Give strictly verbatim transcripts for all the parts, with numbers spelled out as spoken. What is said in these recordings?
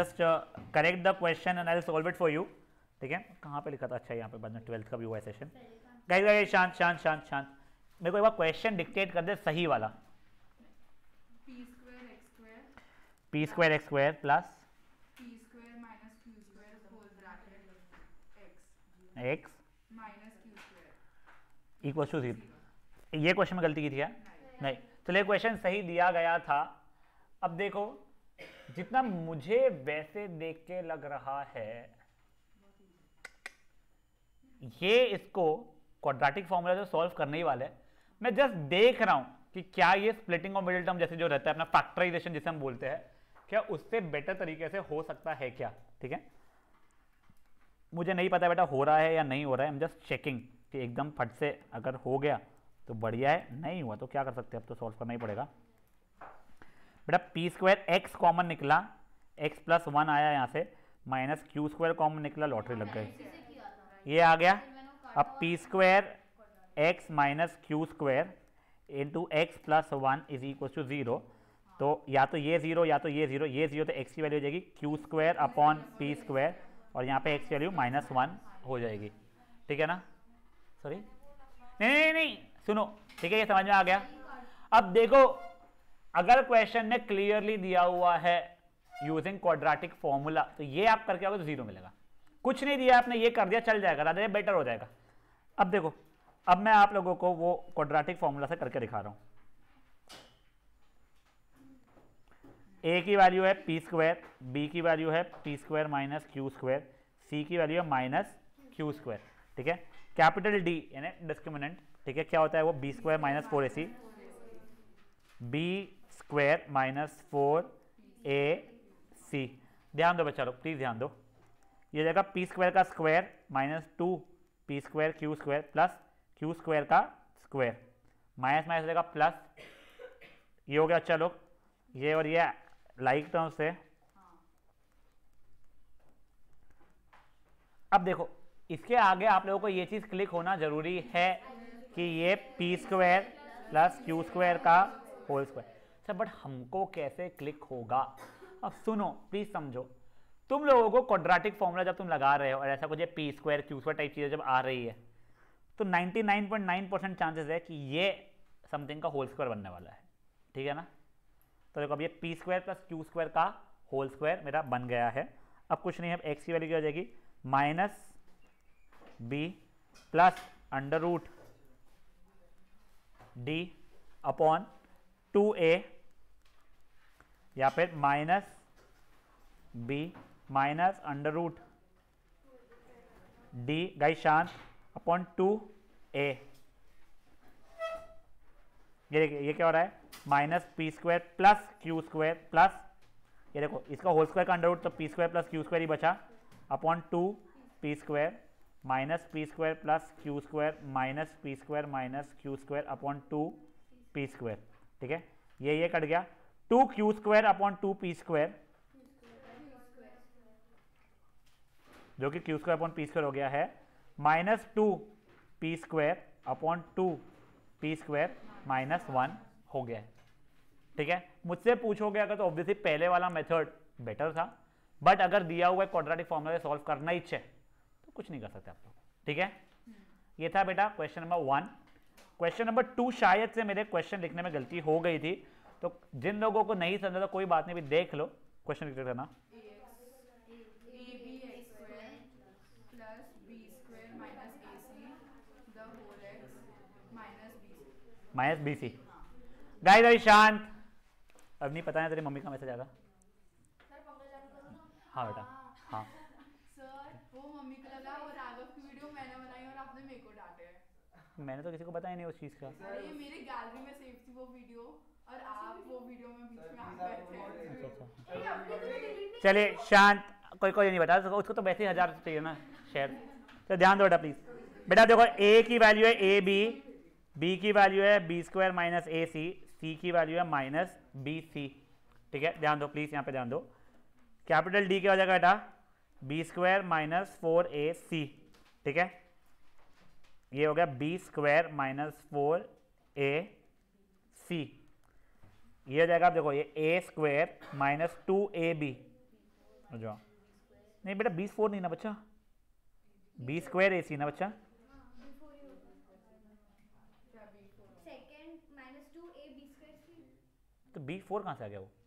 Just correct the question and I will solve it for you. ठीक है, कहाँ पे लिखा था? अच्छा यहाँ पे बाद में ट्वेल्थ का भी हुआ है सेशन। गाइस गाइस शांत शांत शांत शांत, मेरे को एक बार क्वेश्चन डिक्टेट कर दे सही वाला। P square x square p square x square plus p square minus q square whole bracket x x minus q square equal to zero. ये क्वेश्चन में गलती की थी क्या? नहीं। तो ये क्वेश्चन सही दिया गया था। अब देखो, जितना मुझे वैसे देख के लग रहा है, ये इसको क्वाड्रेटिक फॉर्मूला जो सॉल्व करने ही वाले हैं, मैं जस्ट देख रहा हूं कि क्या ये स्प्लिटिंग ऑफ मिडिल टर्म जैसे जो रहता है अपना फैक्टराइजेशन जिसे हम बोलते हैं, क्या उससे बेटर तरीके से हो सकता है क्या? ठीक है, मुझे नहीं पता बेटा हो रहा है या नहीं हो रहा है, आई एम जस्ट चेकिंग कि एकदम फट से अगर हो गया तो बढ़िया है, नहीं हुआ तो क्या कर सकते हैं, अब तो सॉल्व करना ही पड़ेगा। बेटा पी स्क्वायर एक्स कॉमन निकला, एक्स प्लस वन आया यहाँ से, माइनस क्यू स्क्वायर कॉमन निकला, लॉटरी लग गई, ये आ गया। अब p square x minus q square into x plus one is equal to zero. तो या तो ये जीरो या तो ये जीरो, ये जीरो तो एक्स की वैल्यू हो जाएगी q square upon p square, और यहाँ पे एक्स की वैल्यू माइनस वन हो जाएगी। ठीक है ना? सॉरी नहीं नहीं नहीं सुनो, ठीक है, ये समझ में आ गया। अब देखो, अगर क्वेश्चन ने क्लियरली दिया हुआ है यूजिंग क्वाड्रेटिक फॉर्मूला, तो ये आप करके आओगे तो जीरो मिलेगा। कुछ नहीं दिया आपने, ये कर दिया, चल जाएगा, रादर बेटर हो जाएगा। अब देखो, अब मैं आप लोगों को वो क्वाड्रेटिक फॉर्मूला से करके दिखा रहा हूं। ए की वैल्यू है पी स्क्वायर, बी की वैल्यू है p square minus q square, C की वैल्यू है माइनस क्यू स्क्वायर। ठीक है, कैपिटल डी यानी डिस्क्रिमिनेंट, ठीक है, क्या होता है वो बी स्क्वायर माइनस फोर ए C, B square minus four ए सी। ध्यान दो बच्चा लोग, प्लीज ध्यान दो, ये जाएगा पी स्क्वायर का square minus two p square q square plus q square का स्क्वायर, माइनस माइनस हो जाएगा प्लस, ये हो गया। अच्छा लोग, ये और ये लाइक टर्म से। अब देखो, इसके आगे आप लोगों को ये चीज क्लिक होना जरूरी है कि ये p square plus q square का होल स्क्वायर। सर बट हमको कैसे क्लिक होगा? अब सुनो प्लीज समझो, तुम लोगों को क्वाड्रेटिक फॉर्मूला जब तुम लगा रहे हो और ऐसा कुछ p square q square type चीजें जब आ रही है, तो ninety nine point nine percent chances है कि ये समथिंग का होल स्क्वायर बनने वाला है। ठीक है ना? तो देखो, अब ये p square plus q square का होल स्क्वायर मेरा बन गया है। अब कुछ नहीं है, एक्स की वैल्यू क्या हो जाएगी, minus B plus under root D upon two ए, या फिर minus B minus under root D guys शांत अपॉन टू ए। ये देखिए, ये क्या हो रहा है, minus p square plus q square plus, ये देखो इसका होल स्क्वायर का अंडर रूट, तो p square plus q square ही बचा, upon two p square minus p square plus q square minus p square minus q square upon two p square. ठीक है, ये ये कट गया, two q square upon two p square, जो कि q square upon p square हो गया है, minus two p square upon two p square minus one हो गया है। ठीक है, मुझसे पूछोगे अगर, तो ऑब्वियसली पहले वाला मेथड बेटर था, बट अगर दिया हुआ है क्वाड्रेटिक फॉर्मूला सॉल्व करना ही है तो कुछ नहीं कर सकते आप लोग। ठीक है, ये था बेटा question number one. Question number two शायद से मेरे क्वेश्चन लिखने में गलती हो गई थी, तो जिन लोगों को नहीं समझा तो कोई बात नहीं, भी देख लो, क्वेश्चन लिख देना। Minus B C. गाइस अभी शांत, अब नहीं पता है तेरी मम्मी का मैसेज आएगा। हाँ बेटा, हाँ सर वो मम्मी को लगा वो राघव की वीडियो मैंने बनाई और आपने मेरे को डांटे हैं। मैंने तो किसी को बताया नहीं उस चीज का। अरे ये मेरे गैलरी में सेव थी वो वीडियो, और आप वो वीडियो में बीच में आ गए थे। चलिए शांत, कोई कोई नहीं बता, उसको तो वैसे ही हजार चाहिए ना शेयर। तो ध्यान दो बेटा प्लीज। बेटा देखो, ए की वैल्यू है ए बी, बी की वैल्यू है b square minus a c, c की वैल्यू है माइनस बी सी। ठीक है, ध्यान दो प्लीज, यहाँ पे ध्यान दो। कैपिटल डी क्या हो जाएगा बेटा, बी स्क्वायर माइनस फोर ए सी। ठीक है, ये हो गया बी स्क्वायर माइनस फोर ए सी। ये हो जाएगा, आप देखो, ये a square minus two a b जाओ। नहीं बेटा बी फोर नहीं ना बच्चा, बी स्क्वायर ए सी ना बच्चा। तो बी फोर कहाँ से आ गया वो?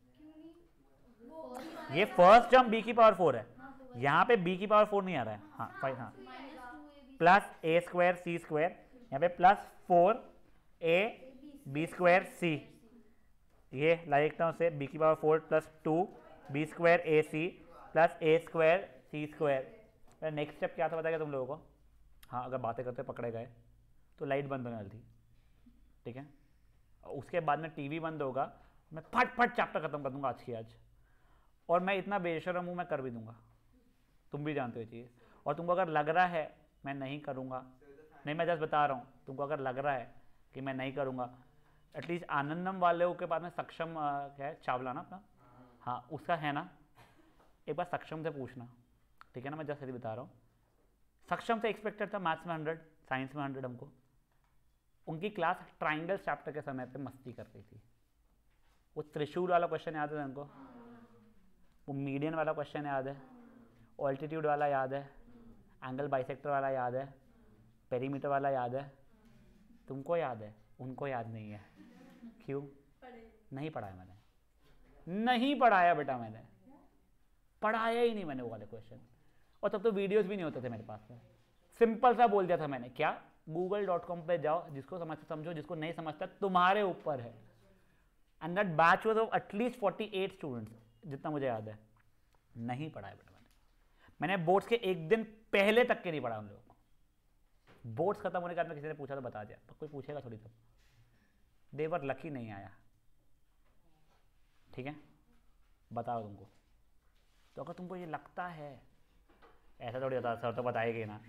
ये फर्स्ट टर्म बी की पावर फोर है, यहाँ पे बी की पावर फोर नहीं आ रहा है। हाँ फाइव, हाँ plus a square c square, यहाँ पे plus four a b square c, ये लाइक टर्म से बी की power four plus two b square a c plus a square c square. Next step क्या था बताया तुम लोगों को? हाँ अगर बातें करते पकड़े गए तो लाइट बंद होने वाली थी, ठीक है। उसके बाद में टीवी बंद होगा, मैं फट फट चैप्टर खत्म कर दूंगा आज की आज, और मैं इतना बेशर्म हूँ मैं कर भी दूंगा, तुम भी जानते हो चीज़। और तुमको अगर लग रहा है मैं नहीं करूँगा, नहीं मैं जस्ट बता रहा हूँ, तुमको अगर लग रहा है कि मैं नहीं करूँगा, एटलीस्ट आनंदम वाले के बाद में सक्षम आ, क्या है चावला ना अपना, हाँ उसका है ना, एक बार सक्षम से पूछना, ठीक है ना। मैं जस्ट यदि बता रहा हूँ, सक्षम से एक्सपेक्टेड था मैथ्स में हंड्रेड, साइंस में हंड्रेड। हमको उनकी क्लास ट्राइंगल चैप्टर के समय पे मस्ती कर रही थी। वो त्रिशूल वाला क्वेश्चन याद है उनको, वो मीडियन वाला क्वेश्चन याद है, ऑल्टीट्यूड वाला याद है, एंगल बाइसेक्टर वाला याद है, पेरीमीटर वाला याद है। तुमको याद है, उनको याद नहीं है। क्यों? नहीं पढ़ाया मैंने, नहीं पढ़ाया बेटा मैंने, पढ़ाया ही नहीं मैंने वो वाले क्वेश्चन। और तब तो वीडियोस भी नहीं होते थे मेरे पास में। सिंपल सा बोल दिया था मैंने, क्या गूगल डॉट कॉम पर जाओ, जिसको समझते समझो, जिसको नहीं समझता तुम्हारे ऊपर है। And that batch was of at least forty eight students, जितना मुझे याद है। नहीं पढ़ाया बेटा मैंने, मैंने बोर्ड्स के एक दिन पहले तक के नहीं पढ़ा उन लोगों को। बोर्ड्स खत्म होने के बाद में किसी ने पूछा तो बता दिया, पर कोई पूछेगा थोड़ी तब। देवर लकी नहीं आया, ठीक है। बताओ तुमको, तो अगर तुमको ये लगता है, ऐसा थोड़ी होता सर तो बताएगी ना।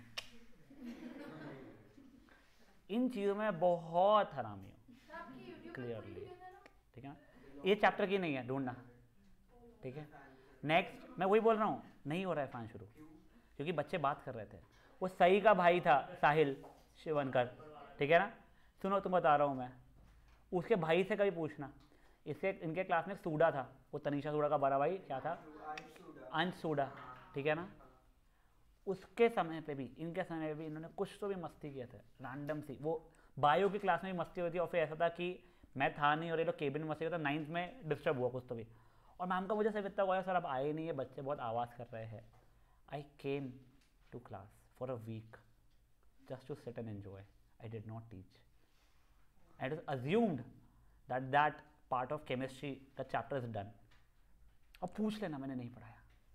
इन चीज़ों में बहुत हरामी हूँ क्लियरली, ठीक है। ये चैप्टर की नहीं है, ढूंढना, ठीक है। नेक्स्ट मैं वही बोल रहा हूँ, नहीं हो रहा है फैन शुरू, क्योंकि बच्चे बात कर रहे थे। वो सही का भाई था साहिल शिवनकर, ठीक है ना। सुनो तुम बता रहा हूँ मैं, उसके भाई से कभी पूछना। इसके इनके क्लास में सूडा था, वो तनीषा सूडा का बड़ा भाई क्या था, अंश सूडा, ठीक है ना। उसके समय पे भी, इनके समय पे भी इन्होंने कुछ तो भी मस्ती किए थे रैंडम सी। वो बायो की क्लास में भी मस्ती हुई थी, और फिर ऐसा था कि मैं था नहीं और ये लोग केबिन में मस्ती करता, नाइन्थ में डिस्टर्ब हुआ कुछ तो भी। और मैम का मुझे सब इतना हुआ, सर अब आए नहीं है बच्चे, बहुत आवाज़ कर रहे हैं। I came to class for a week just to sit and enjoy, I did not teach. It is assumed that that part of chemistry the chapter is done. अब पूछ लेना मैंने नहीं पढ़ाया,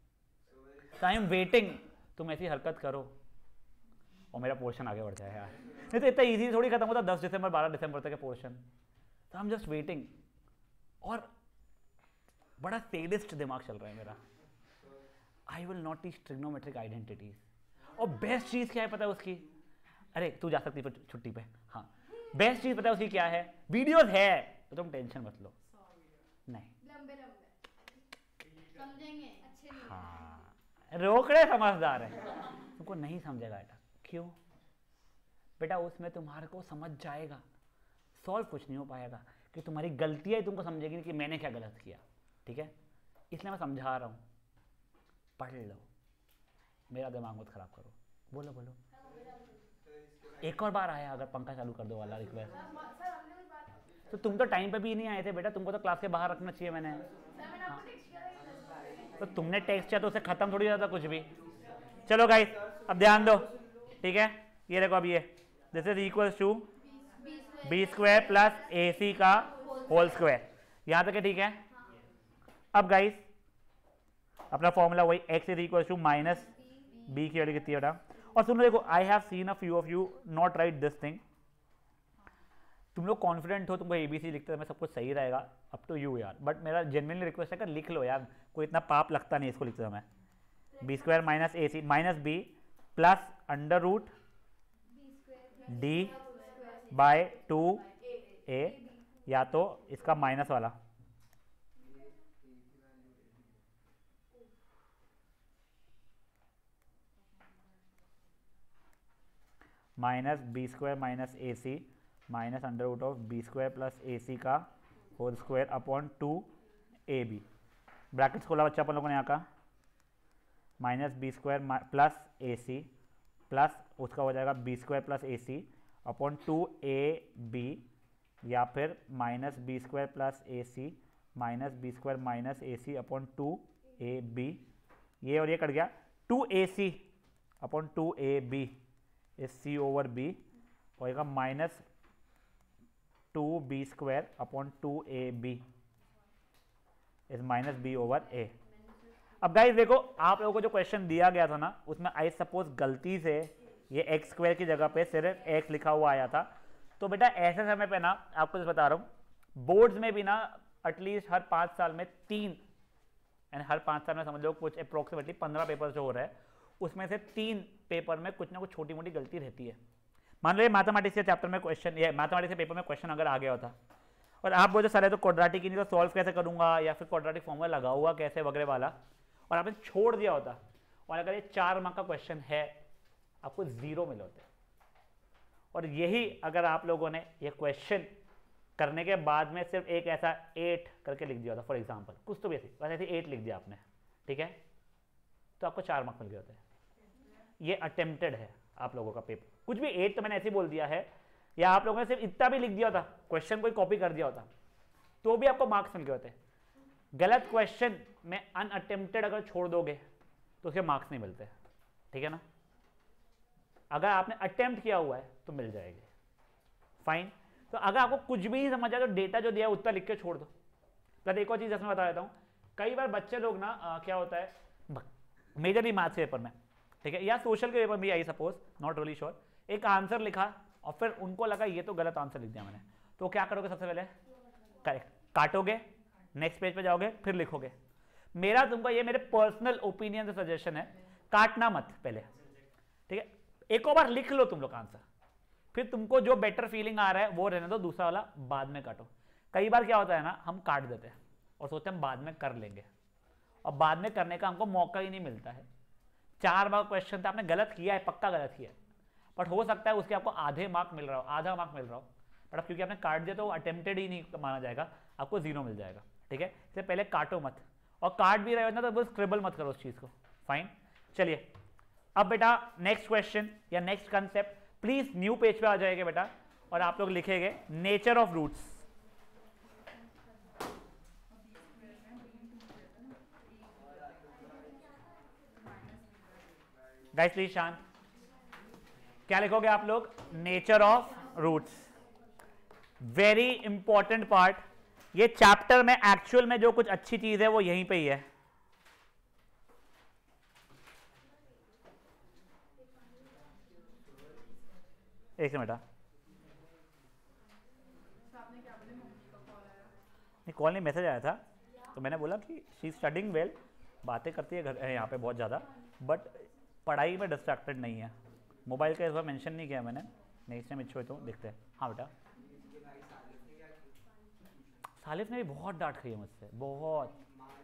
आई एम वेटिंग तुम ऐसी हरकत करो और मेरा पोर्शन आगे बढ़ जाए यार। नहीं तो इतना इजी थोड़ी खत्म होता दस दिसंबर बारह दिसंबर तक के पोर्शन, तो आई एम जस्ट वेटिंग। और बड़ा सेडिस्ट दिमाग चल रहा है मेरा। I will not teach trigonometric identities. और बेस्ट चीज़ क्या है पता है उसकी? अरे तू जा सकती है छुट्टी पे, हाँ। बेस्ट चीज़ पता है उसकी क्या है? वीडियोस है, तो तुम टेंशन मत लो। नहीं लंबे लंबे समझेंगे, अच्छे नहीं। हाँ, रोकड़े समझदार है, तुमको नहीं समझेगा बेटा। क्यों बेटा? उसमें तुम्हारे को समझ जाएगा, सॉल्व कुछ नहीं हो पाएगा, कि तुम्हारी गलतियाँ ही तुमको समझेगी कि मैंने क्या गलत किया, ठीक है। इसलिए मैं समझा रहा हूँ, पढ़ लो, मेरा दिमाग मत खराब करो। बोलो बोलो, एक और बार आया अगर पंखा चालू कर दो वाला रिक्वेस्ट। तो तुम तो टाइम पे भी नहीं आए थे बेटा, तुमको तो क्लास के बाहर रखना चाहिए मैंने। हाँ। तो तुमने टेक्स्ट किया तो उसे खत्म थोड़ी जाता कुछ भी। चलो गाइस अब ध्यान दो, ठीक है। ये देखो अब ये this is equals to b square plus a c का होल स्क्वायर, यहाँ तक है, ठीक है। अब गाइस अपना फॉर्मूला वही, x is equals to minus b की वैल्यू कितनी है बेटा? और सुनो देखो, I have seen a few of you not write this thing. तुम लोग कॉन्फिडेंट हो, तुमको एबीसी लिखते समय सब कुछ सही रहेगा, अप टू यू यार। बट मेरा जेन्युइनली रिक्वेस्ट है कि लिख लो यार, कोई इतना पाप लगता नहीं इसको लिखते समय। B square minus a c minus B plus under root d by two ए, या तो इसका माइनस वाला minus b square minus a c minus under root of b square plus a c का whole square upon two a b. Brackets खोला बच्चा अपन लोगों ने यहाँ का, minus b square plus a c plus उसका हो जाएगा B square plus a C upon two a b, या फिर minus b square plus a c minus b square minus a C upon two a b, ये और ये cut गया, two a C upon two a b is c over b, होएगा minus two b square upon two a b is minus b over a. अब guys देखो, आप लोगों को जो क्वेश्चन दिया गया था ना, उसमें आई सपोज गलती से ये एक्स स्क्वायर की जगह पे सिर्फ एक्स लिखा हुआ आया था, तो बेटा ऐसे समय पे ना आपको जो बता रहा हूँ, बोर्ड्स में भी ना एटलीस्ट हर पाँच साल में तीन, यानी हर पाँच साल में समझ लो कुछ अप्रोक्सीमेटली पंद्रह पेपर जो हो रहा है, उसमें से तीन पेपर में कुछ ना कुछ छोटी मोटी गलती रहती है। मान लो ये मैथमेटिक्स के चैप्टर में क्वेश्चन, ये मैथमेटिक्स के पेपर में क्वेश्चन अगर आ गया होता और आप बोलो सर है तो क्वाड्रेटिक ही नहीं तो सॉल्व कैसे करूंगा, या फिर क्वाड्रेटिक फॉर्मूला लगा हुआ कैसे वगैरह वाला, और आपने छोड़ दिया होता, और अगर ये चार मार्क का क्वेश्चन है आपको जीरो मिले होते। और यही अगर आप लोगों ने ये क्वेश्चन करने के बाद में सिर्फ एक ऐसा एट करके लिख दिया होता, फॉर एग्जांपल कुछ तो भी ऐसी बस ऐसे एट लिख दिया आपने, ठीक है, तो आपको चार मार्क मिल गए होते हैं। ये अटेम्प्टेड है आप लोगों का पेपर, कुछ भी एट तो मैंने ऐसे ही बोल दिया है, या आप लोगों ने सिर्फ इतना भी लिख दिया होता, क्वेश्चन कोई कॉपी कर दिया होता, तो भी आपको मार्क्स मिल गए होते। गलत क्वेश्चन में अनअटेम्प्टेड अगर छोड़ दोगे तो उसके मार्क्स नहीं मिलते, ठीक है ना। अगर आपने अटेम्प्ट किया हुआ है तो मिल जाएगी, फाइन। तो अगर आपको कुछ भी नहीं समझ आया तो डेटा जो दिया है उतना लिख के छोड़ दो। प्लस एक और चीज इसमें बता देता हूँ, कई बार बच्चे लोग ना आ, क्या होता है मेजरली मैथ्स पेपर में, ठीक है, या सोशल के पेपर भी I suppose, not really sure, एक आंसर लिखा और फिर उनको लगा ये तो गलत आंसर लिख दिया मैंने, तो क्या करोगे सबसे पहले, करेक्ट काटोगे, नेक्स्ट पेज पे जाओगे, फिर लिखोगे। मेरा तुमको ये मेरे पर्सनल ओपिनियन से सजेशन है, काटना मत पहले, ठीक है, एक और बार लिख लो तुम लोग आंसर, फिर तुमको जो बेटर फीलिंग आ रहा है वो रहने दो, दूसरा वाला बाद में काटो। कई बार क्या होता है ना, हम काट देते हैं और सोचते हैं बाद में कर लेंगे, और बाद में करने का हमको मौका ही नहीं मिलता है। चार बार क्वेश्चन था, आपने गलत किया है, पक्का गलत किया है, बट हो सकता है उसके आपको आधे मार्क मिल रहा हो, आधा मार्क मिल रहा हो, बट अब क्योंकि आपने काट दिया तो वो अटेम्प्टेड ही नहीं माना जाएगा, आपको जीरो मिल जाएगा, ठीक है। इससे पहले काटो मत, और काट भी रहे हो ना तो बस स्क्रिबल मत करो उस चीज को, फाइन। चलिए अब बेटा नेक्स्ट क्वेश्चन या next concept, please new page पे आ जाएगा बेटा, और आप लोग लिखेंगे nature of roots. Guys please शांत, क्या लिखोगे आप लोग, nature of roots. Very important part, ये चैप्टर में एक्चुअल में जो कुछ अच्छी चीज है वो यहीं पे ही है। एक मिनट, नहीं कॉल नहीं मैसेज आया था, तो मैंने बोला कि शी स्टडिंग वेल, बातें करती है घर यहाँ पे बहुत ज़्यादा, बट पढ़ाई में डिस्ट्रैक्टेड नहीं है। मोबाइल का इस बार मेंशन नहीं किया मैंने, नेक्स्ट टाइम इच्छा हो तो देखते हैं। हाँ बेटा, सालिफ ने भी बहुत डांट खाई है मुझसे, बहुत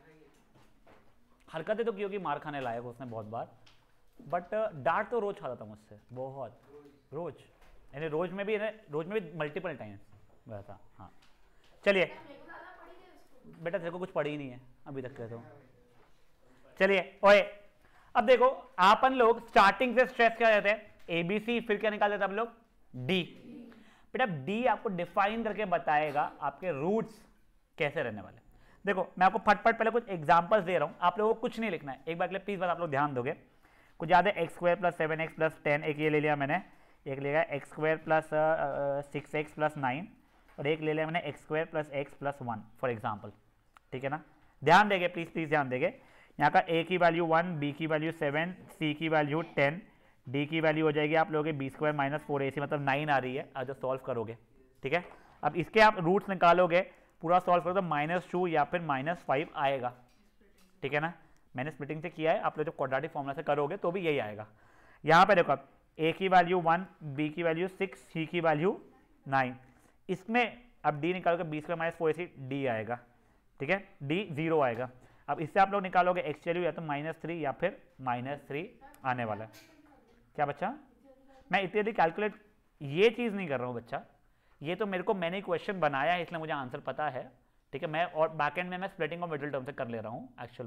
हरकतें तो की होगी मार खाने लायक उसने बहुत बार, बट डांट तो रोज खाता था मुझसे, बहुत रोज, यानी रोज में भी रोज में भी मल्टीपल टाइम्स गया था। हाँ चलिए बेटा, तेरे को कुछ पढ़ी ही नहीं है अभी तक, कहता हूँ। चलिए ओए, अब देखो आपन लोग स्टार्टिंग से स्ट्रेस क्या देते हैं, ए बी सी, फिर क्या निकाल देते हैं हम लोग, डी। बेटा डी आपको डिफाइन करके बताएगा आपके रूट्स कैसे रहने वाले। देखो मैं आपको फटफट पहले कुछ एग्जांपल्स दे रहा हूँ, आप लोगों को कुछ नहीं लिखना है, एक बार के लिए प्लीज बात आप लोग ध्यान दोगे। कुछ याद है, x square plus seven x plus ten, एक ये ले लिया मैंने, एक ले लिया x square plus six x plus nine, और एक ले लिया मैंने x square plus x plus one for example, ठीक है ना। ध्यान देंगे प्लीज प्लीज ध्यान देंगे, यहाँ का ए की वैल्यू वन, बी की वैल्यू सेवन, सी की वैल्यू टेन, डी की वैल्यू हो जाएगी आप लोगों के बी स्क्वायर माइनस फोर ए सी, मतलब नाइन आ रही है आज जो सॉल्व करोगे, ठीक है। अब इसके आप रूट्स निकालोगे, पूरा सॉल्व करो तो माइनस टू या फिर माइनस फाइव आएगा, ठीक है ना। मैंने स्प्लिटिंग से किया है, आप लोग जो क्वाड्रेटिक फॉर्मूला से करोगे तो भी यही आएगा। यहाँ पे देखो आप ए की वैल्यू वन, बी की वैल्यू सिक्स, सी की वैल्यू नाइन, इसमें अब डी निकालोगे बी स्क्वायर माइनस फोर ए सी, डी आएगा, ठीक है, डी जीरो आएगा। अब इससे आप लोग निकालोगे एक्स वैल्यू या तो माइनस थ्री या फिर माइनस थ्री आने वाला है। क्या बच्चा, मैं इत्यादि कैलकुलेट ये चीज़ नहीं कर रहा हूँ बच्चा, ये तो मेरे को मैंने क्वेश्चन बनाया है इसलिए मुझे आंसर पता है, ठीक है। मैं और बैक एंड में मैं स्प्लिटिंग और मिडिल टर्म से कर ले रहा हूँ, एक्चुअल में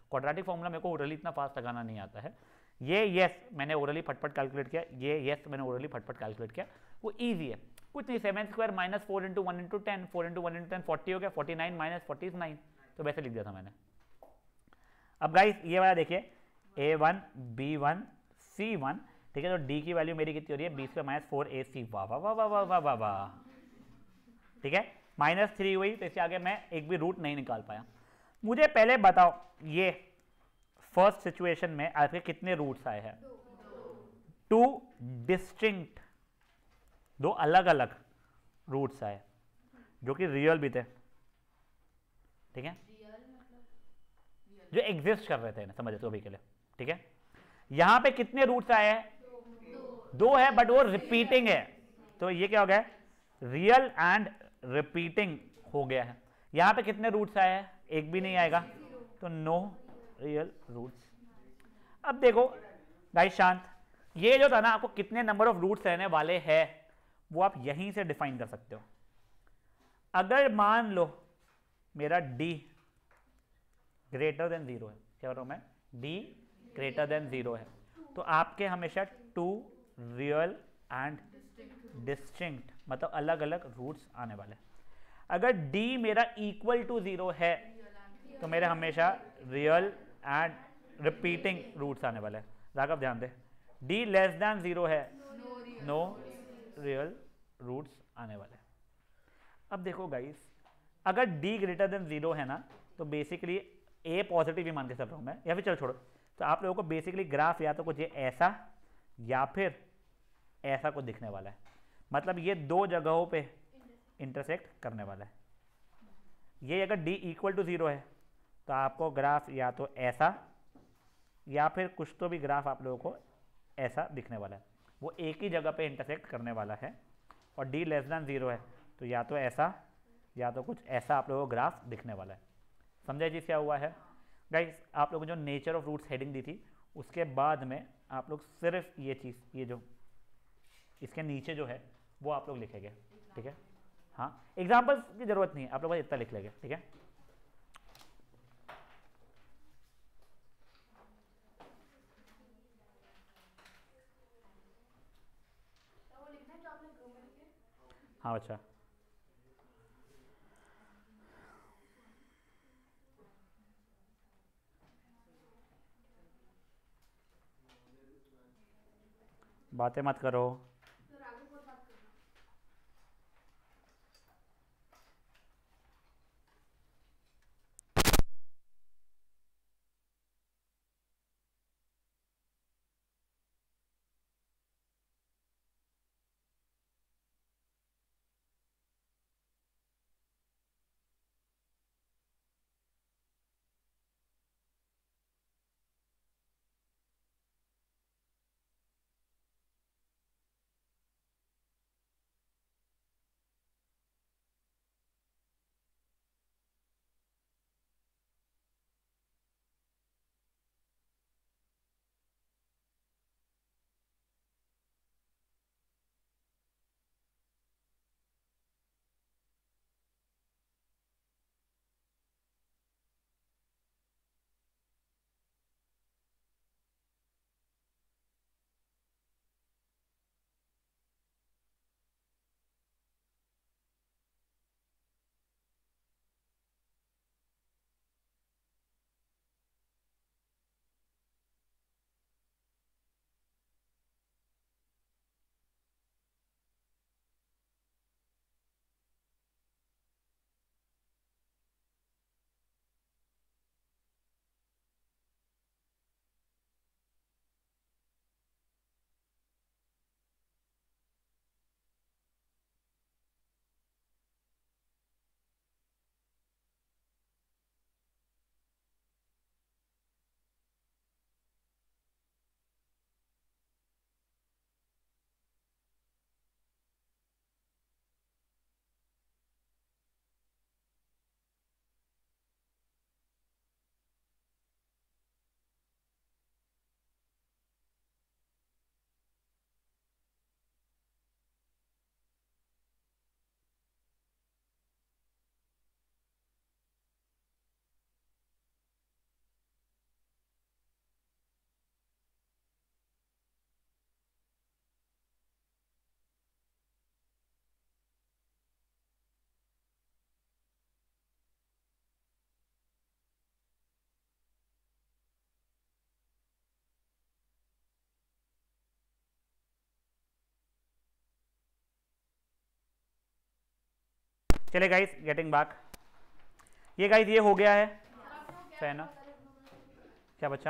क्वाड्रेटिक फॉर्मूला मेरे को ओरली इतना फास्ट लगाना नहीं आता है। ये यस मैंने ओरली फटफट कैलकुलेट किया, ये यस मैंने ओरली फटफट कैलकुलेट किया, वो ईजी है, कुछ नहीं। Seven square minus four into one into ten, four into one into ten forty हो गया, forty nine minus forty nine, तो वैसे लिख दिया था मैंने। अब गाइस ये वाला देखिए, a one b one c one, ठीक है, तो डी की वैल्यू मेरी कितनी हो रही है, बी स्क्वायर माइनस फोर ए सी, वाह वाह वाह वाह वाह वाह वाह, ठीक है, माइनस थ्री हुई, तो इससे आगे मैं एक भी रूट नहीं निकाल पाया। मुझे पहले बताओ ये फर्स्ट सिचुएशन में आपके कितने रूट्स आए हैं, टू डिस्टिंक्ट, दो अलग अलग रूट्स आए जो कि रियल भी थे, ठीक है, जो एग्जिस्ट कर रहे थे, समझे तो अभी के लिए, ठीक है। यहां पे कितने रूट्स आए हैं, दो, दो है, बट वो रिपीटिंग है, तो ये क्या हो गया, रियल एंड रिपीटिंग हो गया है। यहां पे कितने रूट्स आए हैं, एक भी नहीं आएगा, तो नो रियल रूट्स। अब देखो गाइस शांत, ये जो था ना, आपको कितने नंबर ऑफ रूट्स रहने वाले हैं वो आप यहीं से डिफाइन कर सकते हो। अगर मान लो मेरा d ग्रेटर देन जीरो है, क्या कर रहा हूं मैं, d ग्रेटर देन जीरो है, तो आपके हमेशा टू रियल एंड डिस्टिंक्ट, मतलब अलग अलग रूट्स आने वाले। अगर d मेरा इक्वल टू जीरो है तो मेरे हमेशा रियल एंड रिपीटिंग रूट्स आने वाले हैं। राघव ध्यान दे, d लेस देन जीरो है, नो रियल रूट्स आने वाले। अब देखो गाइस, अगर d ग्रेटर देन जीरो है ना, तो बेसिकली a पॉजिटिव ही मान के चल रहा हूं मैं, या फिर चलो छोड़ो, तो आप लोगों को बेसिकली ग्राफ या तो कुछ ये ऐसा या फिर ऐसा कुछ दिखने वाला है, मतलब ये दो जगहों पे इंटरसेक्ट करने वाला है। ये अगर d इक्वल टू जीरो है तो आपको ग्राफ या तो ऐसा या फिर कुछ तो भी ग्राफ आप लोगों को ऐसा दिखने वाला है, वो एक ही जगह पे इंटरसेक्ट करने वाला है। और d लेस देन जीरो है तो या तो ऐसा या तो कुछ ऐसा आप लोगों को ग्राफ दिखने वाला है। समझा चीज़ क्या हुआ है गाइस? आप लोगों को जो नेचर ऑफ रूट्स हेडिंग दी थी उसके बाद में आप लोग सिर्फ ये चीज़, ये जो इसके नीचे जो है वो आप लोग लिखेंगे, ठीक है। हाँ, एग्जाम्पल्स की जरूरत नहीं है, आप लोग बस इतना लिख लेंगे, ठीक है। हाँ अच्छा, बातें मत करो। चले गाइस, गेटिंग बैक, ये गाइस ये हो गया है है ना, क्या बचा?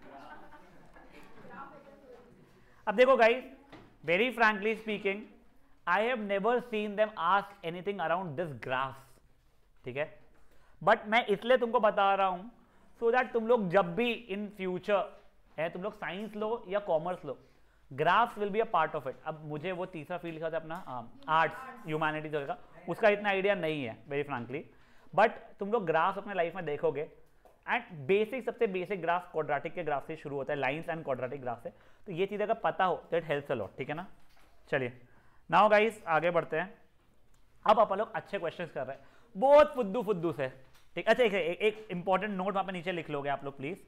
अब देखो guys, very frankly speaking, I have never seen them ask anything around this graphs, ठीक है, बट मैं इसलिए तुमको बता रहा हूं सो दैट तुम लोग जब भी इन फ्यूचर है, तुम लोग साइंस लो या कॉमर्स लो, graphs will be a part of it. अब मुझे वो तीसरा फील्ड लिखा था अपना आर्ट्स ह्यूमैनिटीज वगैरह, उसका इतना आइडिया नहीं है वेरी फ्रैंकली, बट तुम लोग ग्राफ्स अपने लाइफ में देखोगे, एंड बेसिक सबसे बेसिक ग्राफ क्वाड्रेटिक के ग्राफ से शुरू होता है, लाइंस एंड क्वाड्रेटिक ग्राफ से, तो ये चीज़ अगर पता हो तो इट हेल्प्स अ लॉट, ठीक है ना। चलिए नाउ गाइस आगे बढ़ते हैं। अब अपन लोग अच्छे क्वेश्चंस कर रहे हैं, बहुत फुद्दू फुद्दू से, ठीक। अच्छा, एक एक इंपॉर्टेंट नोट वहां पे नीचे लिख लोगे आप लोग please.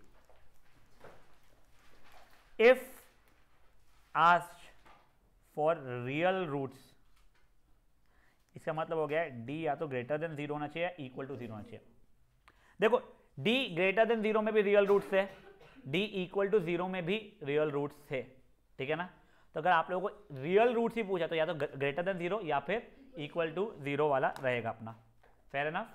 If asked for real roots, इसका मतलब हो गया है डी या तो ग्रेटर देन जीरो होना चाहिए, इक्वल टू जीरो होना चाहिए। देखो डी ग्रेटर देन जीरो में भी रियल रूट्स है, डी इक्वल टू जीरो में भी रियल रूट्स थे, ठीक है ना। तो अगर आप लोगों को रियल रूट्स ही पूछा तो या तो ग्रेटर देन जीरो या फिर इक्वल टू जीरो वाला रहेगा अपना, फेयर एनफ।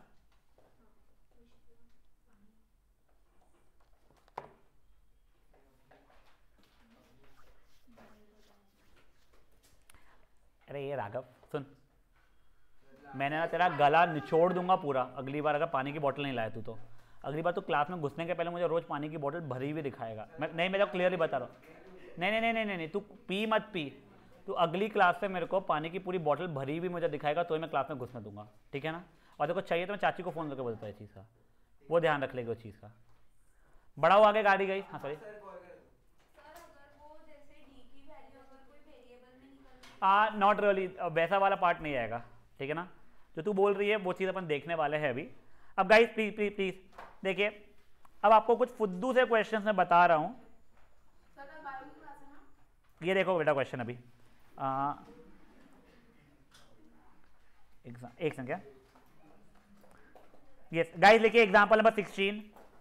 अरे ये राघव सुन, मैंने ना तेरा गला निचोड़ दूंगा पूरा अगली बार अगर पानी की बोतल नहीं लाया तू तो। अगली बार तो क्लास में घुसने के पहले मुझे रोज पानी की बोतल भरी हुई दिखाएगा। मैं नहीं, मैं तो क्लियरली बता रहा हूँ, नहीं नहीं नहीं नहीं नहीं तू पी मत पी, तू अगली क्लास से मेरे को पानी की पूरी बोतल भरी हुई मुझे दिखाएगा तो ही मैं क्लास में घुसने दूंगा, ठीक है ना। और देखो चाहिए तो मैं चाची को फोन करके बोलता है इस चीज़ का, वो ध्यान रख लेगी उस चीज़ का। बड़ा हो आगे गाड़ी गई, हाँ सॉरी, हाँ नॉट रियली, वैसा वाला पार्ट नहीं आएगा, ठीक है ना। जो तू बोल रही है वो चीज़ अपन देखने वाले हैं अभी। अब गाइस प्लीज प्लीज प्लीज देखिए, अब आपको कुछ फुद्दू से क्वेश्चंस मैं बता रहा हूँ। ये देखो बेटा क्वेश्चन अभी आ, एक सेकंड, क्या यस गाइस लिखिए एग्जांपल नंबर सिक्सटीन।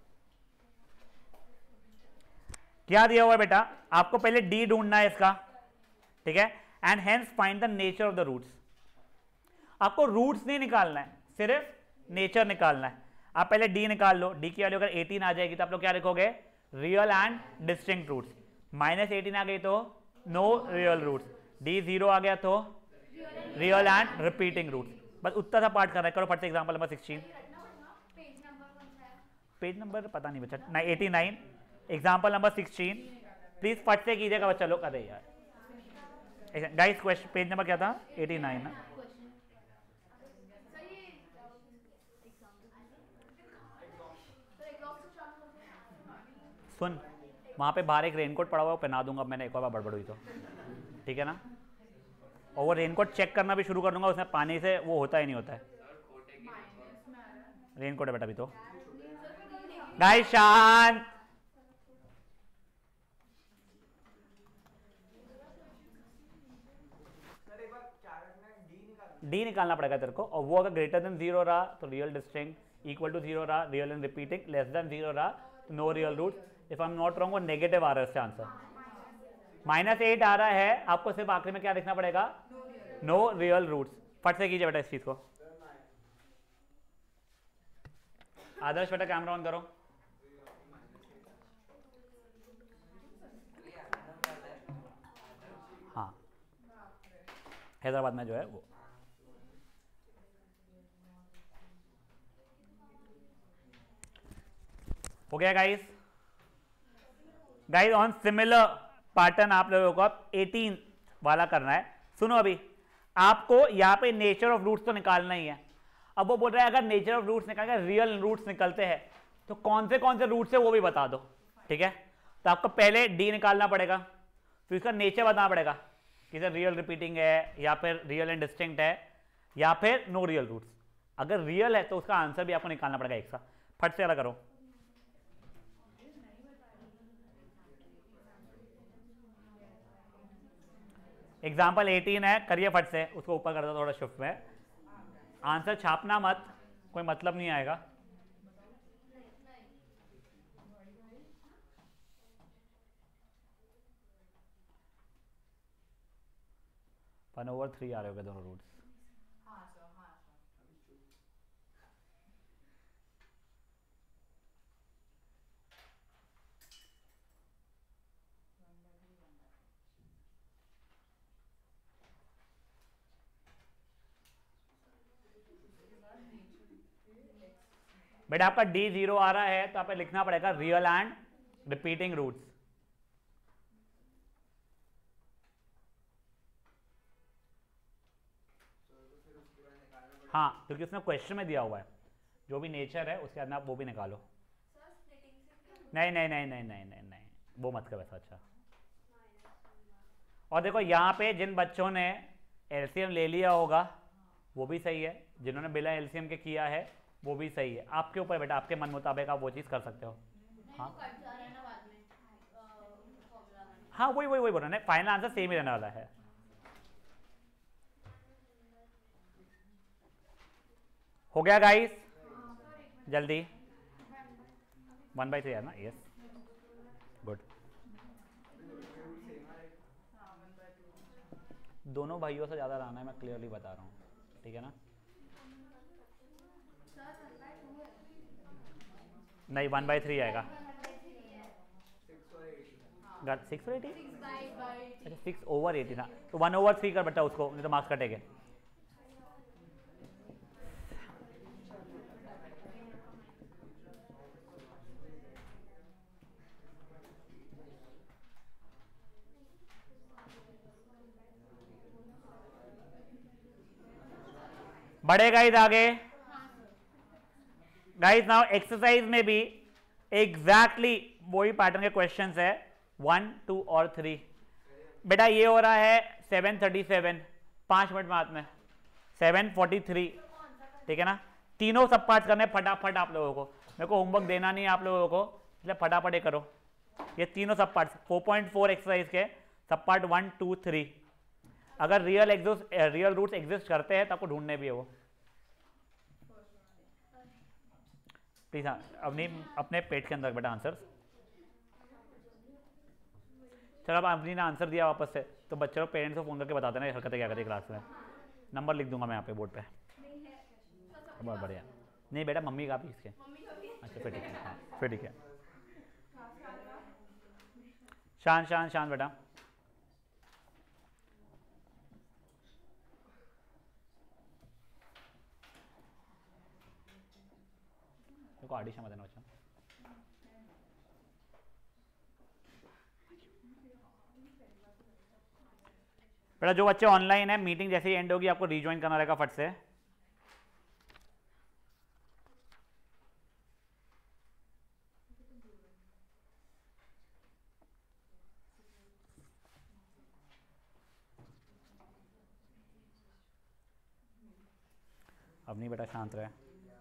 क्या दिया हुआ है बेटा, आपको पहले डी ढूंढना है इसका, ठीक है, and hence find the nature of the roots. आपको रूट्स नहीं निकालना है, सिर्फ नेचर निकालना है। आप पहले डी निकाल लो, डी की वैल्यू अगर एटीन आ जाएगी तो आप लोग क्या लिखोगे, real and distinct roots. Minus eighteen आ गई तो no real roots, d zero आ गया तो रियल एंड रिपीटिंग रूट्स। बस उतना सा पार्ट कर रहा है, करो फट से example number sixteen. Page number पता नहीं बच्चा, ना eighty nine, example number sixteen please फट से कीजिएगा बच्चा लोग। अरे यार गाइस क्वेश्चन पेज नंबर क्या था, एटी नाइन ना। सुन वहाँ पे बाहर एक रेनकोट पड़ा हुआ पहना दूंगा मैंने, एक और बार बड़बड़ हुई तो, ठीक है ना। और वो रेनकोट चेक करना भी शुरू कर दूंगा, उसमें पानी से वो होता ही नहीं होता है। रेनकोट है बेटा अभी तो। गाइस शांत, डी निकालना पड़ेगा तेरे को, और वो अगर ग्रेटर देन जीरो रहा तो real distinct, equal to zero रहा real and repeating, less than zero रहा तो no real root. If I am not wrong वो नेगेटिव आ रहा है इससे आंसर। माइनस एट आ रहा है, आपको सिर्फ आखिरी में क्या लिखना पड़ेगा, नो रियल रूट्स। फट से कीजिए बेटा इस चीज को। आदर्श बेटा कैमरा ऑन करो। हाँ हैदराबाद में जो है वो, हो गया guys. Guys on similar pattern आप लोगों को अब एटीन वाला करना है। सुनो अभी, आपको यहाँ पे नेचर ऑफ रूट्स तो निकालना ही है। अब वो बोल रहा है अगर नेचर ऑफ रूट्स निकाल रियल रूट्स निकलते हैं तो कौन से कौन से रूट्स है वो भी बता दो, ठीक है। तो आपको पहले डी निकालना पड़ेगा, तो इसका नेचर बताना पड़ेगा कि सर रियल रिपीटिंग है या फिर रियल एंड डिस्टिंक्ट है या फिर नो रियल रूट्स। अगर रियल है तो उसका आंसर भी आपको निकालना पड़ेगा एक साथ। फट से अलग करो। एग्जाम्पल एटीन है, करिए फट से, उसको ऊपर कर दो थोड़ा शिफ्ट में। आंसर छापना मत, कोई मतलब नहीं आएगा। वन ओवर थ्री आ रहे होंगे दोनों रूट्स। बेटा आपका डी जीरो आ रहा है तो आपको लिखना पड़ेगा रियल एंड रिपीटिंग रूट्स। हाँ, क्योंकि उसमें क्वेश्चन में दिया हुआ है जो भी नेचर है उसके अंदर आप वो भी निकालो। नहीं नहीं नहीं नहीं नहीं नहीं नहीं वो मत कर वैसा। अच्छा, और देखो यहाँ पे जिन बच्चों ने एलसीएम ले लिया होगा वो भी सही है, जिन्होंने बिना एलसीएम के किया है वो भी सही है। आपके ऊपर बेटा, आपके मन मुताबिक आप वो चीज़ कर सकते हो। हाँ हाँ वही वही वही बोल रहा है, फाइनल आंसर सेम ही रहने वाला है। हो गया गाइस? जल्दी वन बाई थ्री है ना? Yes, good. दोनों भाइयों से ज़्यादा रहना है, मैं क्लियरली बता रहा हूँ, ठीक है ना? नहीं, वन बाई थ्री आएगा। सिक्स और एटी? अच्छा, सिक्स ओवर एटी ना, तो वन ओवर थ्री कर बेटा उसको, नहीं तो मार्क्स कटेंगे। बढ़े गाइस आगे। गाइस नाउ एक्सरसाइज में भी एग्जैक्टली exactly वही पैटर्न के क्वेश्चंस है, वन टू और थ्री। बेटा ये हो रहा है सेवन थर्टी सेवन, पांच मिनट बाद में सेवन फोर्टी थ्री, ठीक है ना? तीनों सब पार्ट करने फटाफट आप लोगों को, मेरे को होमवर्क देना नहीं है आप लोगों को, इसलिए फटाफट ये करो। ये तीनों sub part four point four exercise के sub part one two three. अगर real exist real roots exist करते हैं तो आपको ढूंढने भी है वो। प्लीज हाँ, अपनी अपने पेट के अंदर बेटा आंसर। चलो अब अपनी ने आंसर दिया वापस से, तो बच्चे लोग पेरेंट्स को फोन करके बता देना ये हरकतें क्या करती क्लास में। नंबर लिख दूंगा मैं यहाँ पे बोर्ड पे। बहुत बढ़िया। नहीं बेटा मम्मी का भी इसके। अच्छा फिर ठीक है, हाँ फिर ठीक है। शान शान शान बेटा। देखो आडिशा मत देना बच्चा। बेटा जो बच्चे ऑनलाइन है, मीटिंग जैसे ही एंड होगी आपको रीज्वाइन करना रहेगा फट से। अब नहीं बेटा शांत रहे।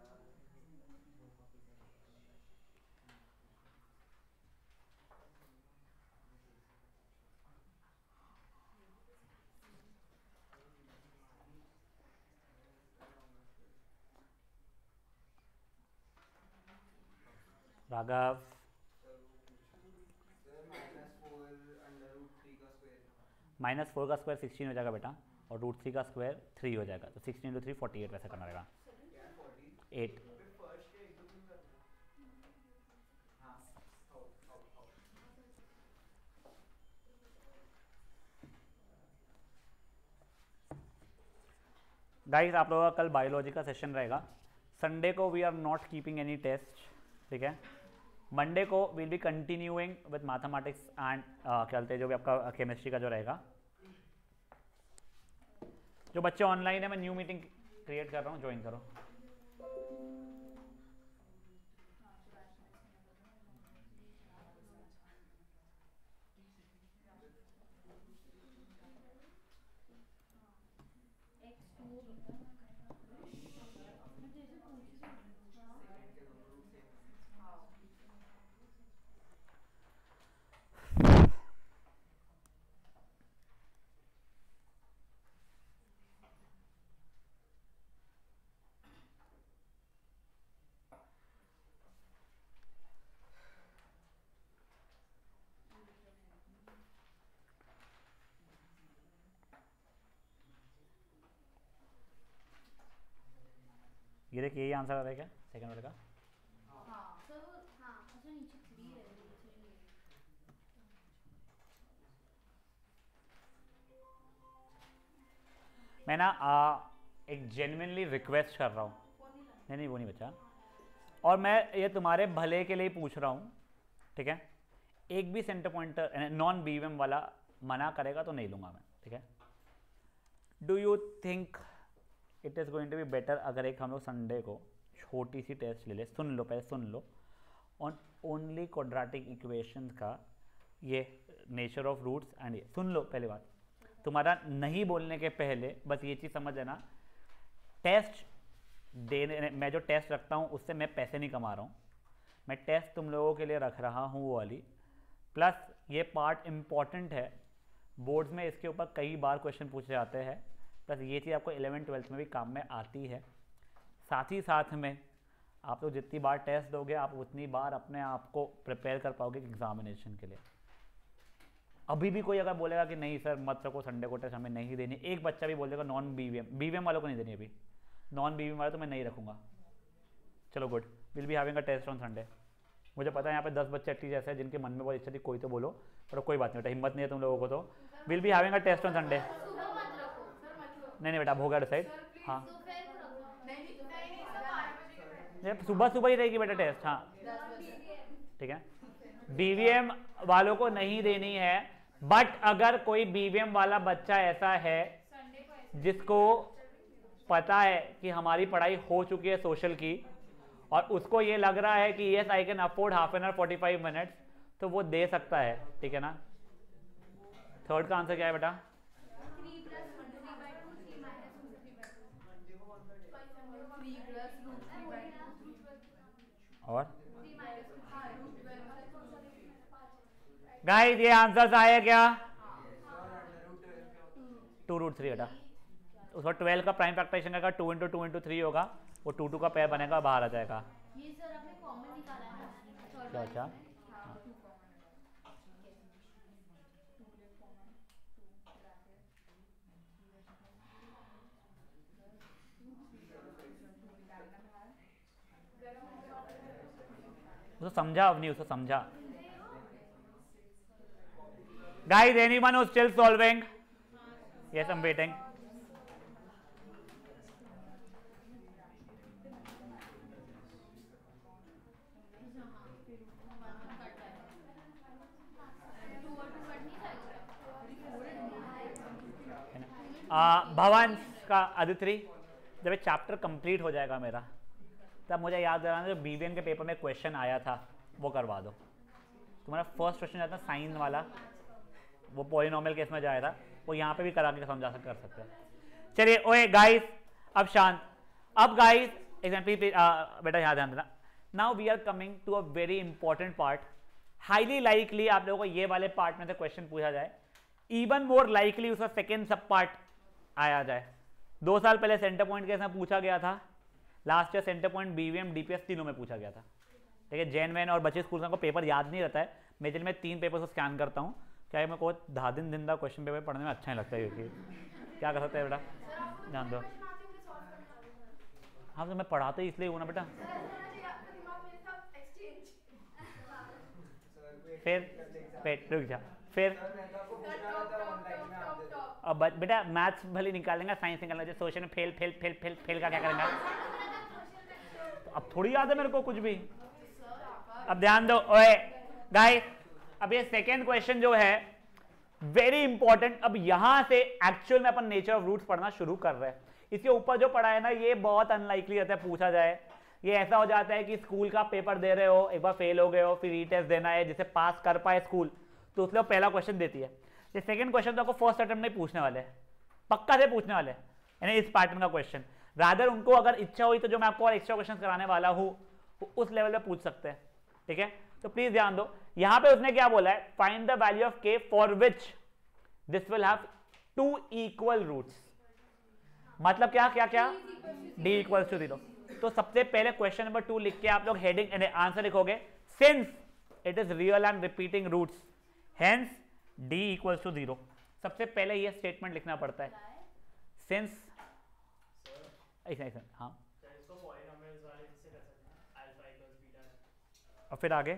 राघव माइनस फोर का स्क्वायर सिक्सटीन हो जाएगा बेटा, और रूट थ्री का स्क्वायर थ्री हो जाएगा, तो sixteen two three forty eight वैसे करना रहेगा। एट गाइस आप लोगों का कल बायोलॉजी का सेशन रहेगा। संडे को we are not keeping any test, ठीक है? मंडे को will be continuing with mathematics and क्या कहते हैं जो भी आपका केमिस्ट्री का जो रहेगा। जो बच्चे ऑनलाइन है मैं न्यू मीटिंग क्रिएट कर रहा हूँ, ज्वाइन करो। ये देखिए यही आंसर आ रहा है क्या सेकंड वाले का? मैं ना आ, एक जेन्युइनली रिक्वेस्ट कर रहा हूँ। नहीं नहीं वो नहीं बचा। और मैं ये तुम्हारे भले के लिए पूछ रहा हूँ, ठीक है। एक भी सेंटर पॉइंटर नॉन बीवीएम वाला मना करेगा तो नहीं लूँगा मैं, ठीक है। Do you think it is going to be better अगर एक हम लोग संडे को छोटी सी टेस्ट ले ले, सुन लो पहले सुन लो, ऑन ओनली क्वाड्रेटिक इक्वेशंस का ये नेचर ऑफ रूट्स एंड ये सुन लो। पहली बात तुम्हारा नहीं बोलने के पहले बस ये चीज़ समझ लेना, टेस्ट देने मैं जो टेस्ट रखता हूँ उससे मैं पैसे नहीं कमा रहा हूँ, मैं टेस्ट तुम लोगों के लिए रख रहा हूँ वो वाली। प्लस ये पार्ट इम्पॉर्टेंट है, बोर्ड्स में इसके ऊपर कई बार क्वेश्चन पूछे जाते हैं। प्लस ये चीज़ आपको इलेवन ट्वेल्थ में भी काम में आती है। साथ ही साथ में आप लोग जितनी बार टेस्ट दोगे आप उतनी बार अपने आप को प्रिपेयर कर पाओगे एग्जामिनेशन के लिए। अभी भी कोई अगर बोलेगा कि नहीं सर मत रखो संडे को टेस्ट हमें नहीं देनी, एक बच्चा भी बोल देगा नॉन बीवीएम बीवीएम वालों को नहीं देनी, अभी नॉन बीवीएम वाले तो मैं नहीं रखूँगा। चलो good, will be having a test on Sunday. मुझे पता है यहाँ पे दस बच्चे एटलीस्ट ऐसे हैं जिनके मन में बहुत इच्छा थी कोई तो बोलो, पर कोई बात नहीं बेटा, हिम्मत नहीं है तुम लोगों को तो will be having a test on Sunday. नहीं नहीं बेटा हो गया डिसाइड। हाँ सुबह सुबह ही रहेगी बेटा टेस्ट, हाँ ठीक है। बीवीएम वालों को नहीं देनी है, बट अगर कोई बीवीएम वाला बच्चा ऐसा है जिसको पता है कि हमारी पढ़ाई हो चुकी है सोशल की और उसको ये लग रहा है कि yes I can afford half an hour forty five minutes, तो वो दे सकता है, ठीक है ना। थर्ड का आंसर क्या है बेटा? और गाइस ये आंसर्स आए क्या? टू रूट थ्री बेटा, उसका ट्वेल्व का प्राइम फैक्टराइजेशन का two into two into three होगा, वो टू टू का पेयर बनेगा, बाहर आ जाएगा। ये सर आपने कॉमन निकाला है क्या अच्छा? उसको समझा अवनी, उसको समझा। Guys anyone who still solving? Yes I am waiting. भवन का अधित्री, जब एक चैप्टर कंप्लीट हो जाएगा मेरा तब मुझे याद दिलाना जो बीवीएम के पेपर में क्वेश्चन आया था वो करवा दो। तुम्हारा फर्स्ट क्वेश्चन जाता है साइन वाला, वो पॉलिनोमियल केस में जाया था, वो यहाँ पे भी करा के समझा कर सकते हैं। चलिए ओए गाइस अब शांत। अब गाइस एग्जाम्पल बेटा यहाँ ध्यान देना। Now we are coming to a very important part. Highly likely आप लोगों को ये वाले पार्ट में से क्वेश्चन पूछा जाए, इवन मोर लाइकली उसका सेकेंड सब पार्ट आया जाए। दो साल पहले सेंटर पॉइंट केस में पूछा गया था, last year centre point BVM DPS तीनों में पूछा गया था, ठीक है। जैन वैन और बच्चे स्कूल का पेपर याद नहीं रहता है, मैं जिन में तीन पेपर को स्कैन करता हूँ, क्या मेरे को धा दिन दिन क्वेश्चन पेपर पढ़ने में अच्छा नहीं लगता है, क्योंकि क्या कर सकते हैं बेटा, जान दो। हाँ तो मैं पढ़ाते ही इसलिए हूँ ना बेटा। फिर पेट रुक जा, फिर अब बेटा मैथ्स भले निकाल लेंगे, साइंस निकाल लेंगे, सोशल में fail fail fail fail fail का क्या करेंगे? तो अब थोड़ी याद है मेरे को कुछ भी। अब ध्यान दो ओए गाइस, अब ये सेकेंड क्वेश्चन जो है वेरी इंपॉर्टेंट। अब यहां से एक्चुअल में अपन नेचर ऑफ रूट्स पढ़ना शुरू कर रहे हैं। इसके ऊपर जो पढ़ा है ना ये बहुत अनलाइकली रहता है पूछा जाए। ये ऐसा हो जाता है कि स्कूल का पेपर दे रहे हो, एक बार फेल हो गए हो, फिर रीटेस्ट देना है, जिसे पास कर पाए स्कूल, तो उसलिए पहला क्वेश्चन देती है। ये सेकंड क्वेश्चन तो आपको फर्स्ट अटेम्प्ट में पूछने वाले हैं, पक्का से पूछने वाले हैं, यानी इस पैटर्न का क्वेश्चन। रादर उनको अगर इच्छा हुई तो जो मैं आपको और एक्स्ट्रा क्वेश्चन कराने वाला हूं उस लेवल पे पूछ सकते हैं, ठीक है। तो प्लीज ध्यान दो, यहां पे उसने क्या बोला है, फाइंड द वैल्यू ऑफ के for which this will have two equal roots. मतलब क्या क्या क्या डी इक्वल टू जीरो। तो सबसे पहले क्वेश्चन नंबर टू लिख के आप लोग हेडिंग आंसर लिखोगे, since it is real and repeating roots hence d equals to zero. सबसे पहले ये स्टेटमेंट लिखना पड़ता है, सिंस ऐसा ऐसा हाँ, और फिर आगे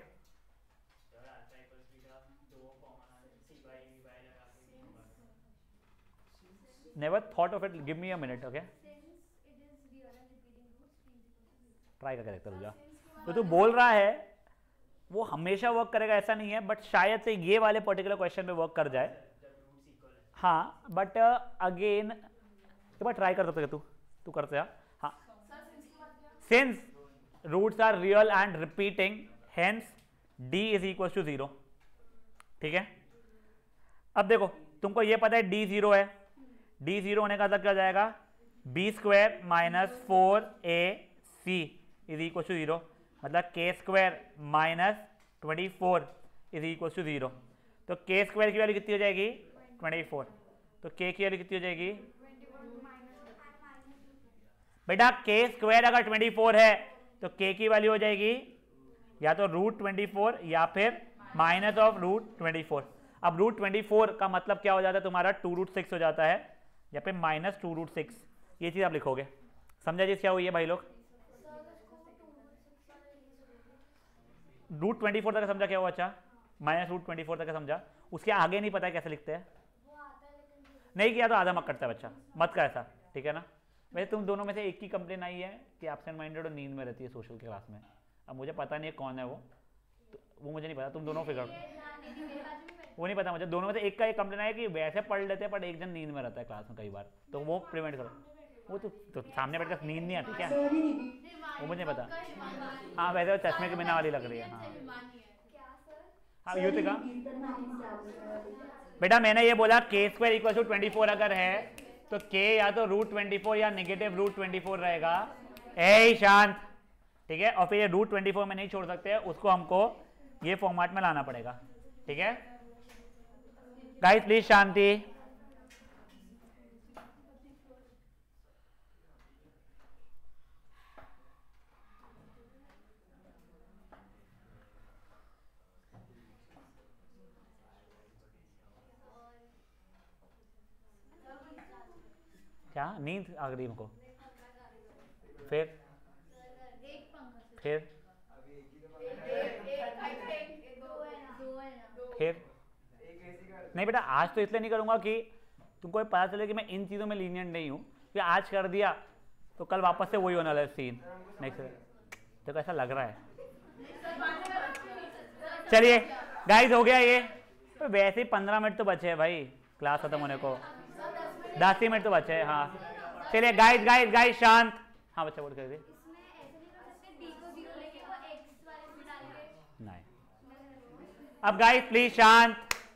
never thought of it, give me a minute, okay try करके देखते रुक जा। तो तू बोल रहा है वो हमेशा वर्क करेगा ऐसा नहीं है, बट शायद से ये वाले पर्टिकुलर क्वेश्चन पे वर्क कर जाए। हाँ बट अगेन एक बार ट्राई कर सकते तू तू करते हैं। हाँ since roots are real and repeating hence D is equal to zero. ठीक है, अब देखो तुमको ये पता है डी जीरो है, डी जीरो होने का मतलब क्या हो जाएगा, B square minus four A C is equal to zero, मतलब K square minus twenty four is equal to zero. तो के स्क्वायर की वैल्यू कितनी हो जाएगी, ट्वेंटी फोर, तो के की वैल्यू कितनी हो जाएगी बेटा, के स्क्वायर अगर ट्वेंटी फोर है तो के की वैल्यू हो जाएगी या तो रूट ट्वेंटी फोर या फिर minus of root twenty four. अब रूट ट्वेंटी फोर का मतलब क्या हो जाता है तुम्हारा, टू रूट सिक्स हो जाता है या फिर माइनस टू रूट सिक्स, ये चीज आप लिखोगे। समझा चीज क्या हुई है भाई लोग, रूट ट्वेंटी फोर तक समझा क्या हुआ, अच्छा माइनस रूट ट्वेंटी फोर तक समझा, उसके आगे नहीं पता है कैसे लिखते हैं, नहीं किया तो आधा मत करता है बच्चा, मत कर ऐसा, ठीक है ना। वैसे तुम दोनों में से एक की कंप्लेन आई है कि एब्सेंट माइंडेड और नींद में रहती है सोशल के क्लास में। अब मुझे पता नहीं है कौन है वो, तो वो मुझे नहीं पता, तुम दोनों फिगर, वो नहीं पता मुझे, दोनों में से एक का एक कंप्लेन आया कि वैसे पढ़ लेते हैं पर एक जन नींद में रहता है क्लास में कई बार, तो वो प्रिवेंट करो। वो तो, तो सामने बैठकर नींद नहीं आती क्या, वो मुझे नहीं पता। हाँ वैसे वो चश्मे के बिना वाली लग रही है। हाँ हाँ युतिका बेटा मैंने ये बोला K square equal to twenty four अगर है तो के या तो रूट ट्वेंटी फोर या नेगेटिव रूट ट्वेंटी फोर रहेगा। ए शांत, ठीक है, और फिर ये रूट ट्वेंटी फोर में नहीं छोड़ सकते, उसको हमको ये फॉर्मेट में लाना पड़ेगा। ठीक है गाइस प्लीज शांति। क्या नींद आ गई हमको, फिर फिर फिर नहीं बेटा आज तो इसलिए नहीं करूंगा कि तुमको पता चले कि मैं इन चीज़ों में लीनियंट नहीं हूँ, कि आज कर दिया तो कल वापस से वही होने वाला है सीन। नेक्स्ट तो कैसा लग रहा है, चलिए गाइस हो गया ये, तो वैसे ही पंद्रह मिनट तो बचे हैं भाई क्लास खत्म होने को, दस ही मिनट तो बचे हैं। हाँ चलिए गाइस गाइस गाइस शांत। हाँ बच्चा बोल कर दे, नहीं अब गाइस प्लीज शांत।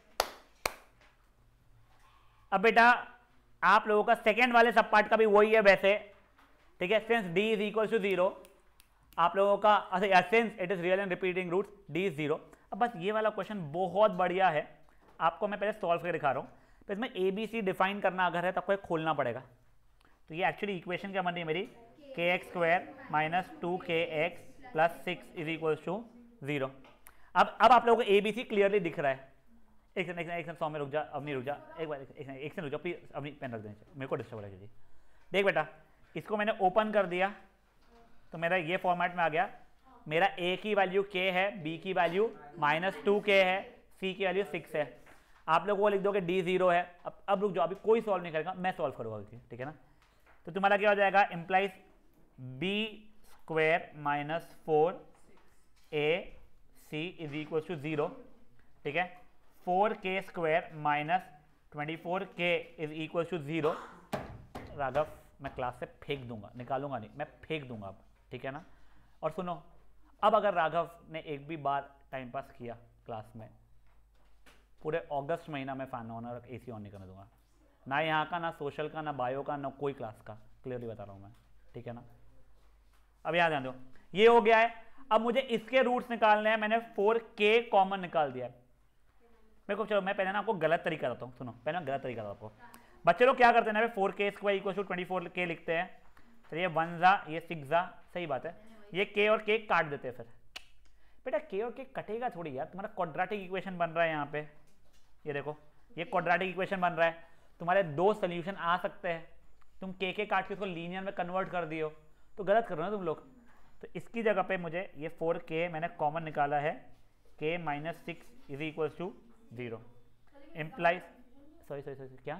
अब बेटा आप लोगों का सेकेंड वाले सब पार्ट का भी वही है वैसे, ठीक है, since d is equal to zero आप लोगों का, अच्छा since it is real and repeating roots d is zero. अब बस ये वाला क्वेश्चन बहुत बढ़िया है, आपको मैं पहले सॉल्व करके दिखा रहा हूँ। तो इसमें ए बी सी डिफाइन करना अगर है तो आपको एक खोलना पड़ेगा। तो ये एक्चुअली इक्वेशन क्या बन रही है मेरी, K X square minus two K X plus six is equal to zero. अब अब आप लोगों को ए बी सी क्लियरली दिख रहा है। एक सेकंड एक सेकंड एक सेकंड सौ में रुक जा, अब नहीं रुक जा, एक बार एक सेकंड एक सेकंड रुक जा प्लीज, अब नहीं पेन रख देना, मेरे को डिस्टर्ब हो रहा है जी। देख बेटा इसको मैंने ओपन कर दिया तो मेरा ये फॉर्मेट में आ गया, मेरा ए की वैल्यू के है, बी की वैल्यू माइनस टू के है, सी की वैल्यू सिक्स है। आप लोग वो लिख दोगे डी जीरो है। अब अब रुक जाओ, अभी कोई सॉल्व नहीं करेगा, मैं सॉल्व करूँगा, ठीक है ना। तो तुम्हारा क्या हो जाएगा, implies B square minus four A C is equal to zero, ठीक है। Four K square minus twenty four K is equal to zero. Raghav मैं क्लास से फेंक दूंगा, निकालूंगा नहीं, मैं फेंक दूंगा अब, ठीक है ना। और सुनो, अब अगर राघव ने एक भी बार टाइम पास किया क्लास में, पूरे अगस्त महीना में फैन ऑन और ए सी ऑन नहीं करने दूंगा, ना यहाँ का, ना सोशल का, ना बायो का, ना कोई क्लास का, क्लियरली बता रहा हूँ मैं, ठीक है ना। अब यहाँ ध्यान दो, ये हो गया है। अब मुझे इसके रूट्स निकालने हैं, मैंने फोर के कॉमन निकाल दिया। मेरे को चलो मैं पहले ना आपको गलत तरीका बताता हूँ, सुनो पहले गलत तरीका बताता हूँ। बच्चे लोग क्या करते हैं ना, four K square equal to twenty four K लिखते हैं, तो ये वन जा ये सिक्स जा, सही बात है, ये के और के काट देते हैं। फिर बेटा के और के कटेगा थोड़ी यार, तुम्हारा क्वाड्रेटिक इक्वेशन बन रहा है यहाँ पे, ये देखो ये क्वाड्रेटिक इक्वेशन बन रहा है, तुम्हारे दो सोल्यूशन आ सकते हैं, तुम के के काट के उसको लीनियर में कन्वर्ट कर दियो, तो गलत कर रहे हो ना तुम लोग। तो इसकी जगह पे मुझे ये फोर के मैंने कॉमन निकाला है, K minus six is equal to zero, implies sorry sorry sorry क्या,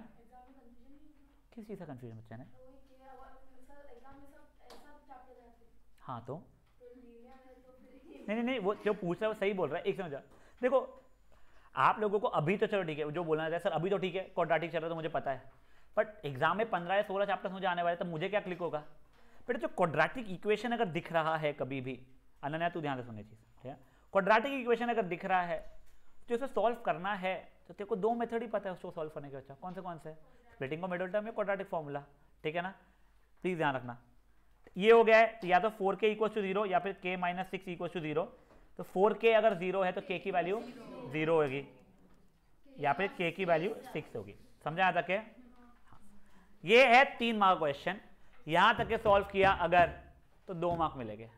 किस चीज़ का कंफ्यूजन बच्चा ने, हाँ तो नहीं नहीं नहीं वो जो पूछ रहा है वो सही बोल रहा है, एक समझा। देखो आप लोगों को अभी तो चलो ठीक है, जो बोलना है सर अभी तो ठीक है क्वाड्रेटिक चल रहा है तो मुझे पता है, बट एग्जाम में पंद्रह या सोलह चैप्टर्स मुझे आने वाले, तब मुझे क्या क्लिक होगा? बेटा जो क्वाड्रेटिक इक्वेशन अगर दिख रहा है कभी भी, अनन्या तू ध्यान से सुनने चीज, ठीक है, क्वाड्रेटिक इक्वेशन अगर दिख रहा है तो उसे सॉल्व करना है तो तेरे को दो मेथड ही पता है उसको सॉल्व करने के। अच्छा कौन से कौन से? स्प्लिटिंग ऑफ मिडिल टर्म या क्वाड्रेटिक फॉर्मूला, ठीक है ना, प्लीज ध्यान रखना। ये हो गया है तो या तो फोर के इक्वल टू जीरो या फिर K minus six equal to zero. तो फोर के अगर जीरो है तो के की वैल्यू जीरो होगी या फिर के की वैल्यू सिक्स होगी। समझा यहाँ तक है? ये है तीन मार्क क्वेश्चन, यहां तक के सॉल्व किया अगर तो दो मार्क मिलेंगे।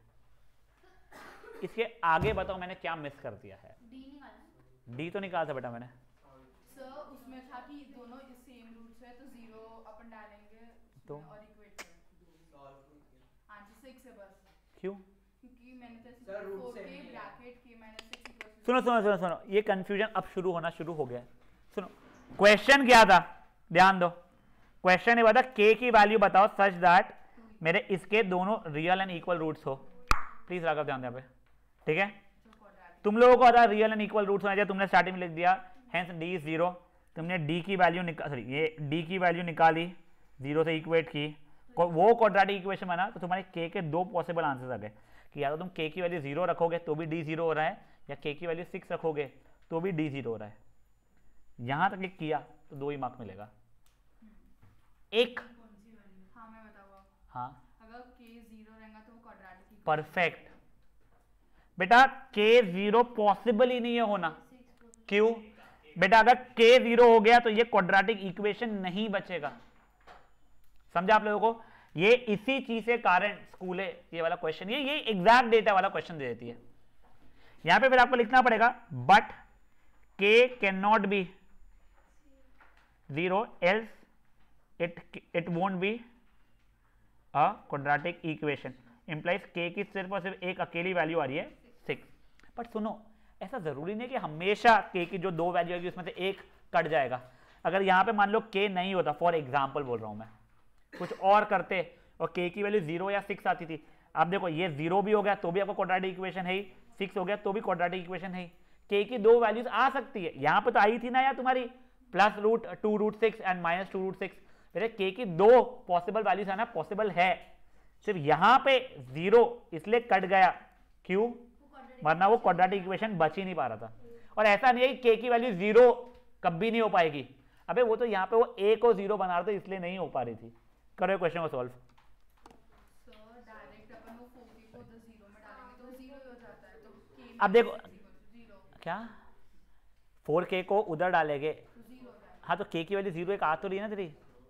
इसके आगे बताओ मैंने क्या मिस कर दिया है? डी निकाला। डी तो निकाला था बेटा मैंने। सर उसमें था कि दोनों इस सेम रूट्स है तो जीरो अपन डालेंगे तो और इक्वेट करेंगे आंसर सिक्स है बस। क्यों? क्योंकि मैंने तो सर रूट से bracket K minus six equal to सुनो सुनो सुनो सुनो ये कंफ्यूजन अब शुरू होना शुरू हो गया है। सुनो क्वेश्चन क्या था, ध्यान दो। क्वेश्चन ये बता के की वैल्यू बताओ सच दैट मेरे इसके दोनों रियल एंड इक्वल रूट्स हो। प्लीज राघव ध्यान दे, ठीक है। तुम लोगों को आता है रियल एंड इक्वल रूट्स होना चाहिए, तुमने स्टार्टिंग में लिख दिया हेंस डी इज जीरो। तुमने डी की वैल्यू निकाल सॉरी ये डी की वैल्यू निकाली, जीरो से इक्वेट की, वो क्वाड्रेटिक इक्वेशन बना, तो तुम्हारे के के दो पॉसिबल आंसर्स आ गए कि या तो तुम के की वैल्यू जीरो रखोगे तो भी डी जीरो हो रहा है, या के की वैल्यू सिक्स रखोगे तो भी डी जीरो हो रहा है। यहां तक किया तो दो ही मार्क मिलेगा। एक हाँ मैं बताऊंगा। हाँ अगर के जीरो रहेगा तो वो क्वाड्रेटिक परफेक्ट बेटा, के जीरो पॉसिबल ही नहीं है होना। क्यों बेटा? अगर के जीरो हो गया तो ये क्वाड्रेटिक इक्वेशन नहीं बचेगा। समझा आप लोगों को? ये इसी चीज के कारण स्कूल है ये वाला क्वेश्चन, ये ये एग्जैक्ट डेटा वाला क्वेश्चन दे देती है। यहां पे फिर आपको लिखना पड़ेगा but K can not be zero else it it won't be a quadratic equation. Implies K की सिर्फ और सिर्फ एक अकेली वैल्यू आ रही है सिक्स। बट सुनो ऐसा जरूरी नहीं कि हमेशा के की जो दो वैल्यू आएगी उसमें से एक कट जाएगा। अगर यहां पे मान लो के नहीं होता, फॉर एग्जांपल बोल रहा हूं मैं, कुछ और करते और के की वैल्यू जीरो या सिक्स आती थी, अब देखो ये जीरो भी हो गया तो भी आपको क्वाड्रेटिक इक्वेशन है, सिक्स हो गया तो भी क्वाड्रेटिक इक्वेशन है। के की दो वैल्यूज आ सकती है, यहां पे तो आई थी ना यार तुम्हारी plus root two root six and minus two root six. मेरे के की दो पॉसिबल वैल्यूज आना पॉसिबल है, सिर्फ यहां पे जीरो इसलिए कट गया। क्यों? वरना वो क्वाड्रेटिक इक्वेशन बच ही नहीं पा रहा था। और ऐसा नहीं है कि के की वैल्यू जीरो कभी नहीं हो पाएगी, अबे वो तो यहाँ पे वो ए को जीरो बना रहे थे इसलिए नहीं हो पा रही थी। करो क्वेश्चन को सॉल्व। सर डायरेक्ट अपन वो फोर के को उधर जीरो में डालेंगे तो जीरो ही हो जाता है, तो के अब देखो जीरो क्या फोर के को उधर डालेंगे, जीरो हो जाएगा। हाँ तो के की वैल्यू जीरो एक आ तो रही है ना तेरी,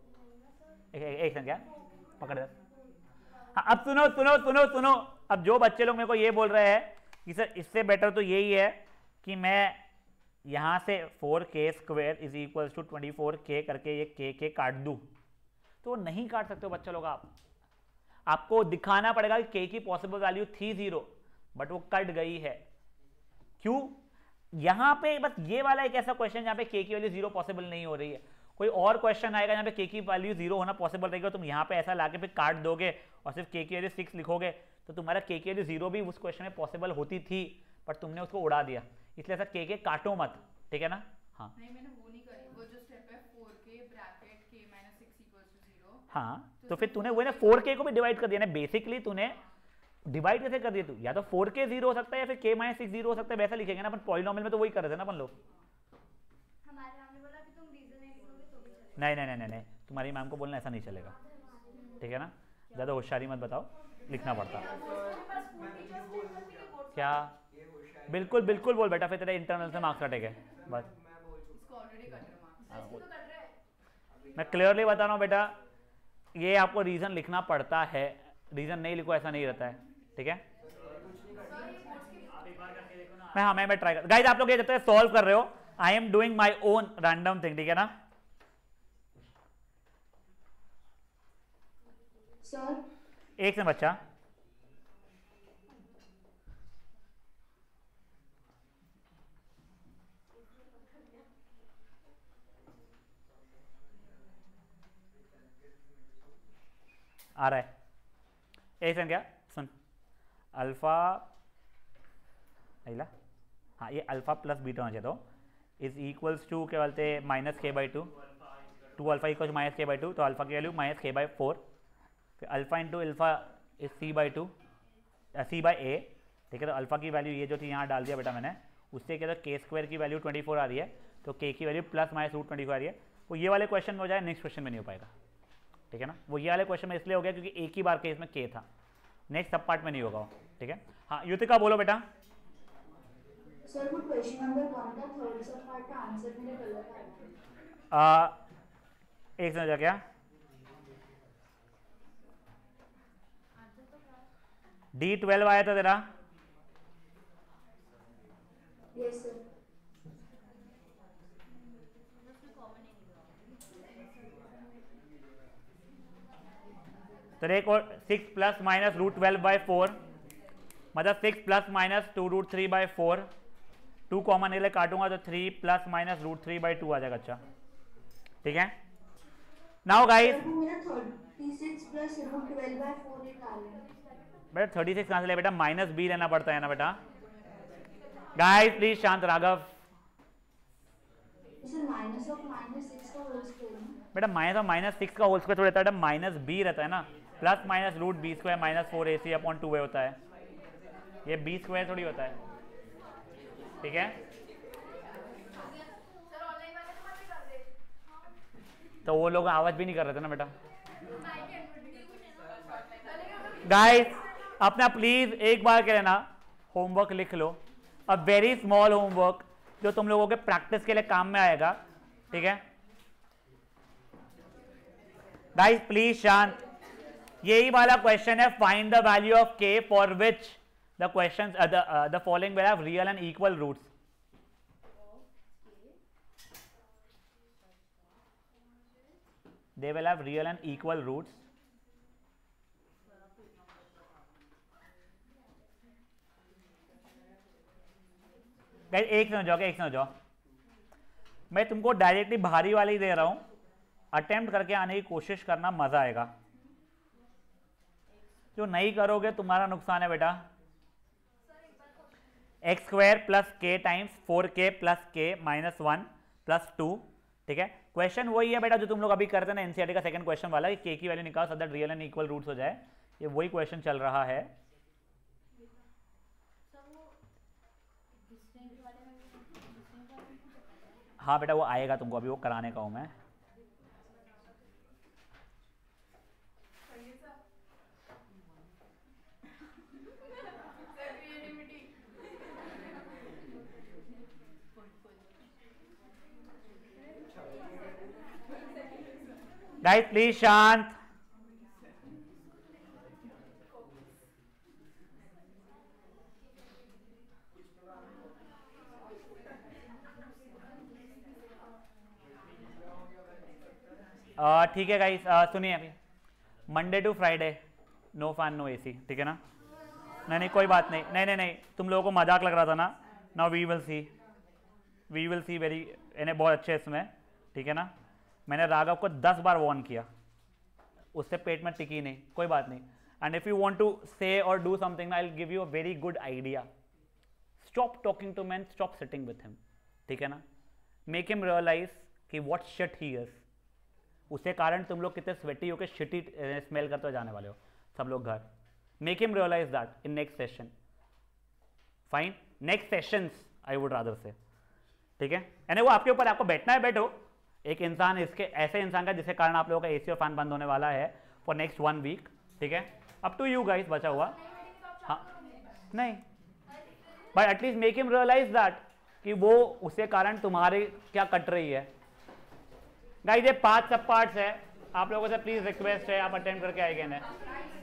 एक एक सेकंड क्या पकड़। हाँ अब सुनो सुनो सुनो सुनो, अब जो बच्चे लोग मेरे को ये बोल रहे हैं कि सर इससे बेटर तो यही है कि मैं यहां से four K square is equal to twenty four K करके ये के के काट दूं, तो नहीं काट सकते हो बच्चे लोग। आप आपको दिखाना पड़ेगा कि के की पॉसिबल वैल्यू थी जीरो बट वो कट गई है। क्यों? यहां पे बस ये वाला एक ऐसा क्वेश्चन जहां पे के की वैल्यू जीरो पॉसिबल नहीं हो रही है। कोई और क्वेश्चन आएगा जहां पे के की वैल्यू जीरो होना पॉसिबल रहेगा, तुम यहां पे ऐसा लाके फिर काट दोगे और सिर्फ के की वैल्यू सिक्स लिखोगे, तो तुम्हारा के की वैल्यू जीरो भी उस क्वेश्चन में पॉसिबल होती थी बट तुमने उसको उड़ा दिया, इसलिए ऐसा के के काटो मत, ठीक है ना। हाँ नहीं मैंने वो नहीं करी, वो जो स्टेप है four K bracket K minus six equals to zero. हाँ तो फिर तूने वो ना फोर के को भी डिवाइड कर दिया ना, बेसिकली तूने डिवाइड कैसे कर दिया तू, या तो फोर के जीरो हो सकता है या फिर के माइनस सिक्स जीरो हो सकता है, वैसा लिखेंगे ना अपन। पॉलिनोमियल में तो वही कर रहे थे ना अपन लोग। हमारे मैम ने बोला कि तुम रीजन नहीं लिखोगे तो भी चलेगा। नहीं नहीं नहीं नहीं नहीं तुम्हारी मैम को बोलना ऐसा नहीं चलेगा, ठीक है ना। ज़्यादा होशियारी मत बताओ, लिखना पड़ता क्या। बिल्कुल बिल्कुल बोल बेटा, फिर तेरे इंटरनल से मार्क्स कटेंगे बस। इसको ऑलरेडी कट रहा मार्क्स। मैं क्लियरली बता रहा हूँ बेटा, ये आपको रीजन लिखना पड़ता है, रीजन नहीं लिखो ऐसा नहीं रहता है, ठीक है। मैं हाँ मैं मैं ट्राई कर गाइस, आप लोग ये जब तक सॉल्व कर रहे हो I am doing my own random thing, ठीक है ना। सर एक से बच्चा आ रहा है, एक सेकंड क्या सुन, अल्फा आइला हाँ ये अल्फा प्लस बीटा होना चाहिए तो इज इक्वल्स टू क्या बोलते हैं minus K by two two alpha equals minus K by two तो अल्फा की value minus K by four फिर alpha into alpha is C by two C by A ठीक है। तो अल्फा की वैल्यू ये जो थी यहाँ डाल दिया बेटा मैंने, उससे क्या था के स्क्वायर की वैल्यू ट्वेंटी फोर आ रही है तो के की value plus minus root twenty four आ रही है। वो ये वाले क्वेश्चन में हो जाए, नेक्स्ट क्वेश्चन में नहीं हो पाएगा ठीक है ना। वो ये वाले क्वेश्चन में इसलिए हो गया क्योंकि एक ही बार के इसमें के था, नेक्स्ट सब पार्ट में नहीं होगा ठीक है। हाँ युतिका बोलो बेटा। सर वो क्वेश्चन नंबर वन का थर्ड सब पार्ट का आंसर मेरे गलत आ, एक समझा क्या डी ट्वेल्व आया था तेरा? Yes sir. तो एक और six plus minus root twelve by four मतलब six plus minus two root three by four, two common ले काटूंगा तो three plus minus root three by two आ जाएगा। अच्छा ठीक है नाउ गाइस बेटा थर्टी सिक्स कहां से ले बेटा, माइनस बी लेना पड़ता है ना बेटा। गाइस प्लीज शांत Raghav. Minus of minus six का होल स्क्वायर बेटा माइनस ऑफ माइनस सिक्स का होल स्क्वायर थोड़ा रहता है, माइनस बी रहता है ना, plus minus root B square minus four A C upon two A होता है, ये बी स्क्वायर थोड़ी होता है ठीक है। तो वो लोग आवाज भी नहीं कर रहे थे ना बेटा। गाइस अपना प्लीज एक बार कह लेना होमवर्क लिख लो, अ वेरी स्मॉल होमवर्क जो तुम लोगों के प्रैक्टिस के लिए काम में आएगा ठीक है। गाइस प्लीज शांत, यही वाला क्वेश्चन है फाइंड द वैल्यू ऑफ के for which the question the following will have real and equal roots. They will have real and equal roots. Guys एक समझ जाओ, एक समझ जाओ, मैं तुमको डायरेक्टली भारी वाली ही दे रहा हूं, अटेम्प्ट करके आने की कोशिश करना, मजा आएगा। जो नहीं करोगे तुम्हारा नुकसान है बेटा। X square plus K times four K plus K minus one plus two ठीक है। क्वेश्चन वही है बेटा जो तुम लोग अभी करते हैं ना एनसीईआरटी का सेकंड क्वेश्चन वाला, कि के की वैल्यू निकाल so that real and equal roots हो जाए, ये वही क्वेश्चन चल रहा है। हाँ बेटा वो आएगा तुमको, अभी वो कराने का हूं मैं। गाइस प्लीज शांत। ठीक है गाइस सुनिए, अभी Monday to Friday no fan no AC ठीक है ना। नहीं नहीं कोई बात नहीं, नहीं नहीं नहीं तुम लोगों को मजाक लग रहा था ना। Now we will see, we will see very इन्हें बहुत अच्छे इसमें ठीक है ना। मैंने राघव को दस बार वार्न किया, उससे पेट में टिकी नहीं, कोई बात नहीं। And if you want to say और do something I will give you a very good idea. Stop talking to man, stop sitting with him ठीक है ना। मेक हिम रियलाइज कि व्हाट शिट ही इज। उसके कारण तुम लोग कितने स्वेटी होकर शिटी स्मेल करते जाने वाले हो सब लोग घर। Make him realize that in next session, fine next sessions I would rather say ठीक है। यानी वो आपके ऊपर, आपको बैठना है बैठो। एक इंसान इसके ऐसे इंसान का जिसके कारण आप लोगों का एसी और फैन बंद होने वाला है फॉर नेक्स्ट वन वीक ठीक है। अप टू यू गाइस, बचा हुआ हाँ नहीं, but at least make him realize that कि वो उसके कारण तुम्हारे क्या कट रही है। गाइस ये पांच सब पार्ट्स है, आप लोगों से प्लीज रिक्वेस्ट है आप अटेंड करके आएंगे ना।